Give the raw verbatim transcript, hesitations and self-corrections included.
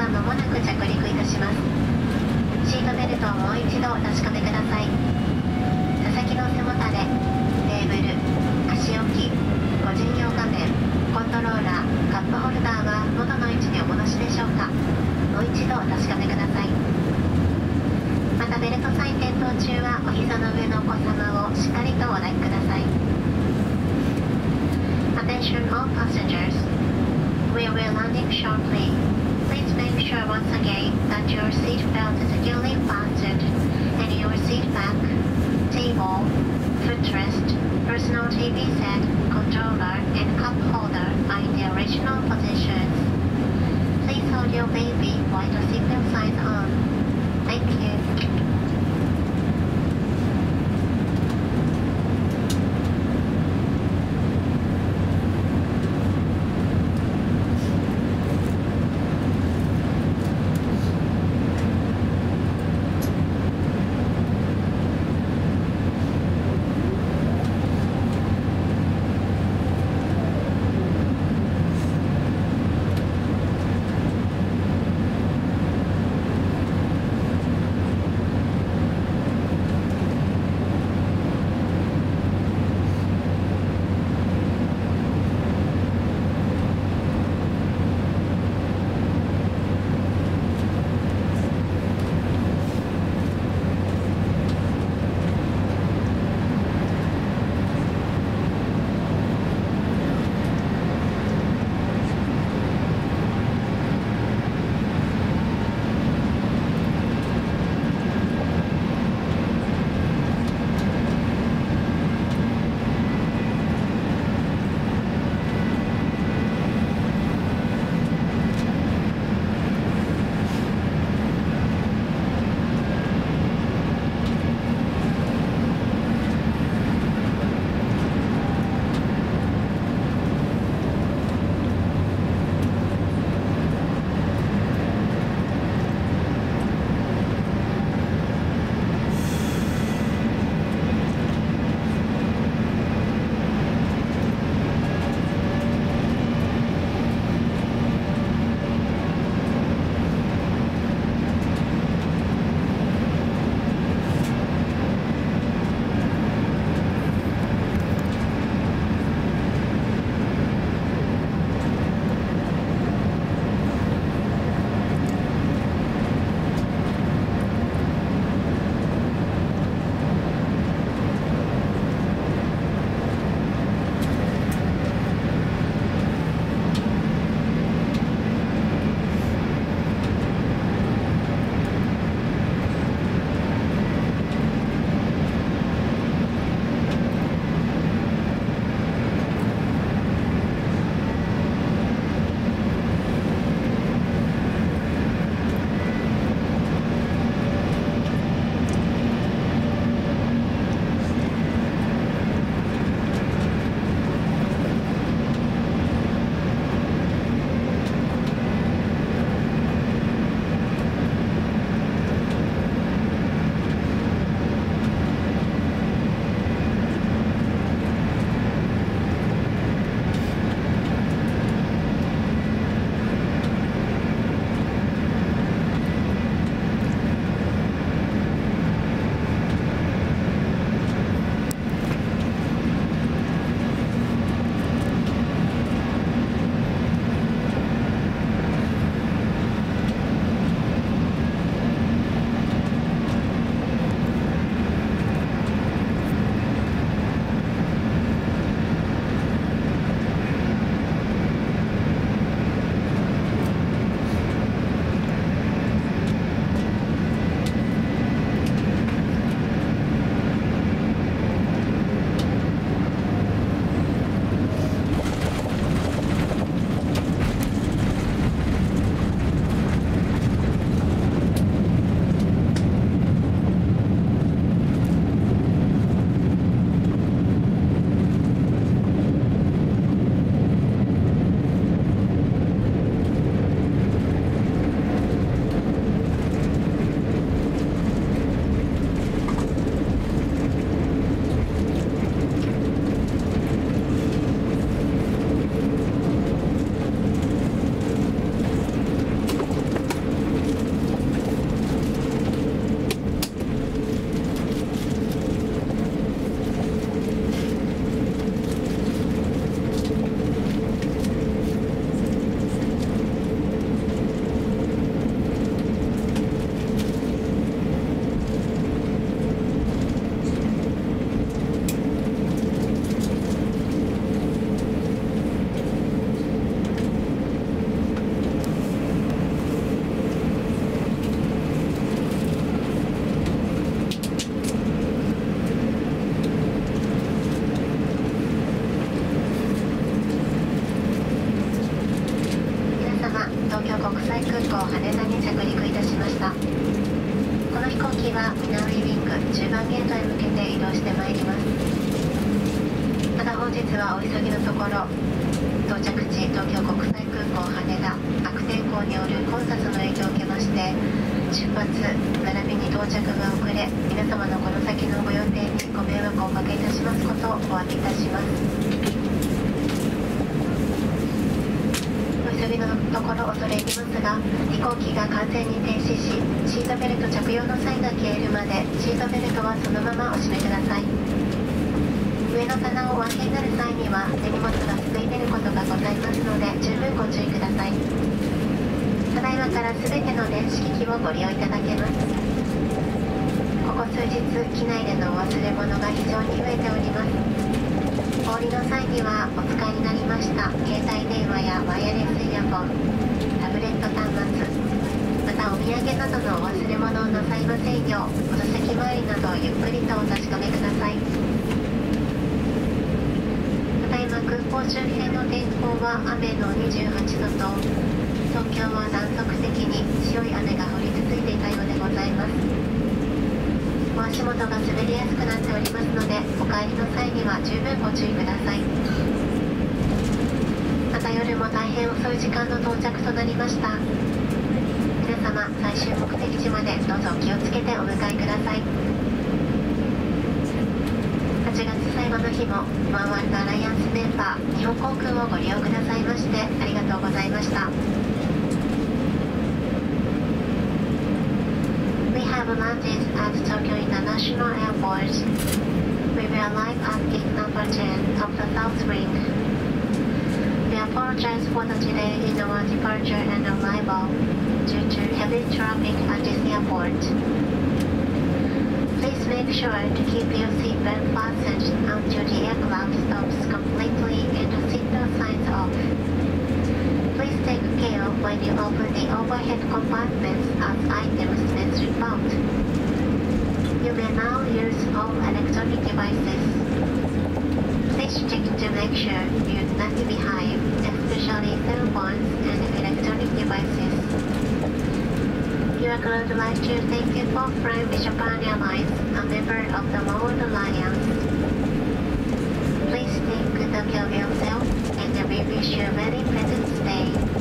は間もなく着陸いたします。シートベルトをもう一度お確かめください。座席の背もたれ、テーブル、足置き、個人用画面、コントローラー、カップホルダーは元の位置にお戻しでしょうか。もう一度お確かめください。またベルトサイン点灯中はお膝の上のお子様をしっかりとお抱きください。Attention all passengers. We will landing shortly. Please make sure once again that your seat belt is securely fastened and your seat back, table, footrest, personal T V set, controller, and cup holder are in the original positions. Please hold your baby while the seatbelt signs on. Thank you. 京国際空港羽田に着陸いたしました。この飛行機は南ウィングじゅうばんゲートへ向けて移動してまいります。ただ本日はお急ぎのところ、到着地東京国際空港羽田、悪天候による混雑の影響を受けまして、出発並びに到着が遅れ、皆様のこの先のご予定にご迷惑をおかけいたしますことをお詫びいたします。お急ぎのところ恐れ入りますが、飛行機が完全に停止し、シートベルト着用のサインが消えるまでシートベルトはそのままお締めください。上の棚をお開けになる際には手荷物が続いていることがございますので十分ご注意ください。ただいまから全ての電子機器をご利用いただけます。ここ数日機内でのお忘れ物が非常に増えております。お降りの際にはお使いになりました携帯電話やワイヤレスイヤホン、タブレット端末、またお土産などのお忘れ物をなさいませんよう、お座席周りなどをゆっくりとお確かめください。ただいま空港周辺の天候は雨のにじゅうはちどと、東京は断続的に強い雨が降り続いていたようでございます。お足元が滑りやすくなっておりますので、お帰りの際には十分ご注意ください。また夜も大変遅い時間の到着となりました。皆様、最終目的地までどうぞ気をつけてお迎えください。はちがつ最後の日もワンワールドアライアンスメンバー日本航空をご利用くださいましてありがとうございました。We have landed at Tokyo International Airport. We will arrive at gate number ten of the South Wing. We apologize for the delay in our departure and arrival due to heavy traffic at this airport. Please make sure to keep your seatbelt fastened until the aircraft stops completely and the seatbelt signs off. Please take care when you open the overhead compartments as items may slip out. You may now use all electronic devices. Please check to make sure you do not behave, especially cell phones and electronic devices. We would like to thank you for flying with Japan Airlines, a member of the World Alliance. Please take good care of yourself, and we wish you a very pleasant stay.